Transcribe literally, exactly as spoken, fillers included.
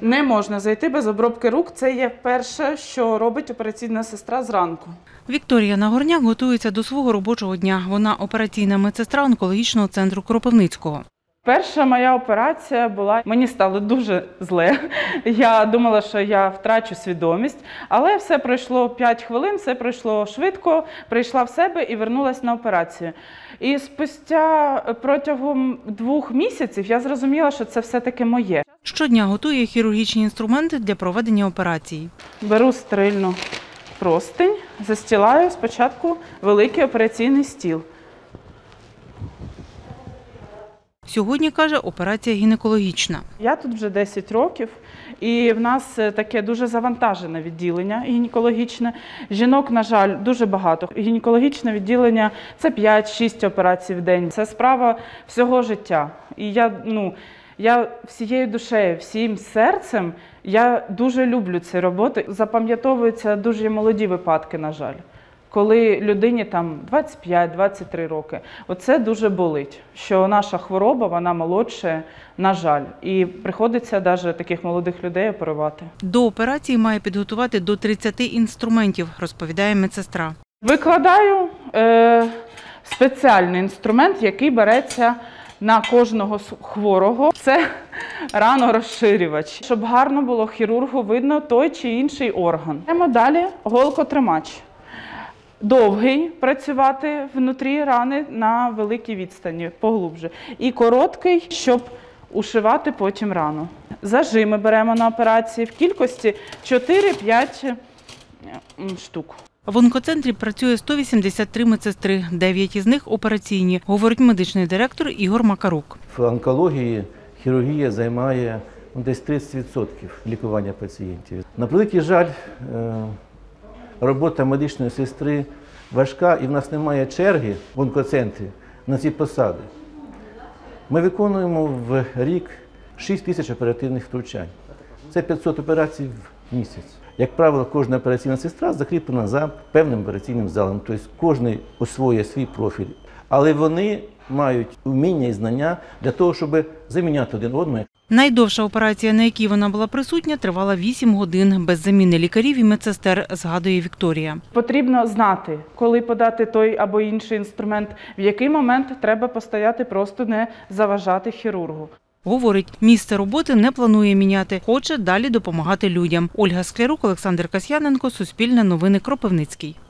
Не можна зайти без обробки рук. Це є перше, що робить операційна сестра зранку. Вікторія Нагорняк готується до свого робочого дня. Вона операційна медсестра онкологічного центру Кропивницького. Перша моя операція була, мені стало дуже зле. Я думала, що я втрачу свідомість, але все пройшло п'ять хвилин, все пройшло швидко, прийшла в себе і вернулася на операцію. І спустя протягом двох місяців я зрозуміла, що це все-таки моє. Щодня готує хірургічні інструменти для проведення операцій. Беру стерильну простинь, застілаю спочатку великий операційний стіл. Сьогодні, каже, операція гінекологічна. Я тут вже десять років, і в нас таке дуже завантажене відділення гінекологічне. Жінок, на жаль, дуже багато. Гінекологічне відділення – це п'ять-шість операцій в день. Це справа всього життя. І я, ну, я всією душею, всім серцем, я дуже люблю цю роботу. Запам'ятовуються дуже молоді випадки, на жаль. Коли людині там двадцять п'ять - двадцять три роки. Оце дуже болить, що наша хвороба, вона молодша, на жаль. І приходиться навіть таких молодих людей оперувати. До операції має підготувати до тридцяти інструментів, розповідає медсестра. Викладаю е, спеціальний інструмент, який береться на кожного хворого. Це ранорозширювач, щоб гарно було хірургу видно той чи інший орган. Йдемо далі голкотримач. Довгий працювати внутрі рани на великій відстані, поглубже. І короткий, щоб ушивати потім рану. Зажими беремо на операції в кількості чотири-п'ять штук. В онкоцентрі працює сто вісімдесят три медсестри, дев'ять із них операційні, говорить медичний директор Ігор Макарук. В онкології хірургія займає десь тридцять відсотків лікування пацієнтів. На превеликий жаль, робота медичної сестри важка, і в нас немає черги в онкоцентрі на ці посади. Ми виконуємо в рік шість тисяч оперативних втручань. Це п'ятсот операцій в місяць. Як правило, кожна операційна сестра закріплена за певним операційним залом, тобто кожен освоює свій профіль. Але вони мають вміння і знання для того, щоб заміняти один одного. Найдовша операція, на якій вона була присутня, тривала вісім годин, без заміни лікарів і медсестер, згадує Вікторія. Потрібно знати, коли подати той або інший інструмент, в який момент треба постояти, просто не заважати хірургу. Говорить, місце роботи не планує міняти, хоче далі допомагати людям. Ольга Склярук, Олександр Касьяненко, Суспільне новини, Кропивницький.